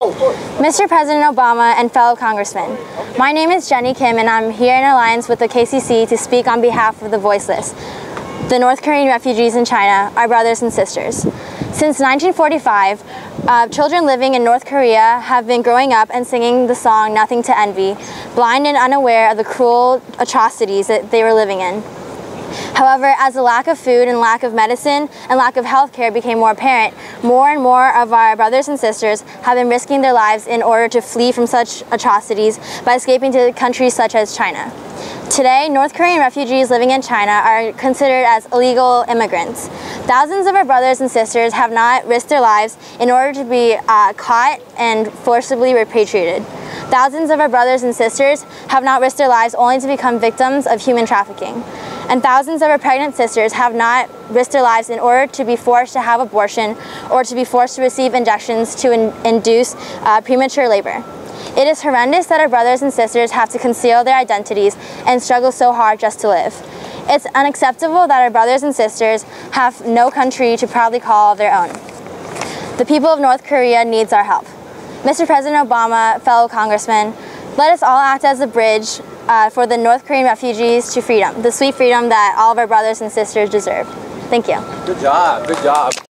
Mr. President Obama and fellow congressmen, my name is Jenny Kim and I'm here in alliance with the KCC to speak on behalf of the voiceless, the North Korean refugees in China, our brothers and sisters. Since 1945, children living in North Korea have been growing up and singing the song Nothing to Envy, blind and unaware of the cruel atrocities that they were living in. However, as the lack of food and lack of medicine and lack of health care became more apparent, more and more of our brothers and sisters have been risking their lives in order to flee from such atrocities by escaping to countries such as China. Today, North Korean refugees living in China are considered as illegal immigrants. Thousands of our brothers and sisters have not risked their lives in order to be caught and forcibly repatriated. Thousands of our brothers and sisters have not risked their lives only to become victims of human trafficking. And thousands of our pregnant sisters have not risked their lives in order to be forced to have abortion or to be forced to receive injections to induce premature labor. It is horrendous that our brothers and sisters have to conceal their identities and struggle so hard just to live. It's unacceptable that our brothers and sisters have no country to proudly call their own. The people of North Korea needs our help. Mr. President Obama, fellow congressmen, let us all act as a bridge for the North Korean refugees to freedom, the sweet freedom that all of our brothers and sisters deserve. Thank you. Good job. Good job.